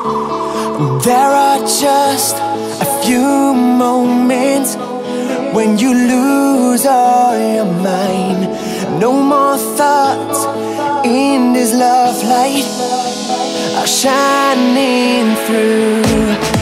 There are just a few moments when you lose all your mind. No more thoughts in this love light are shining through.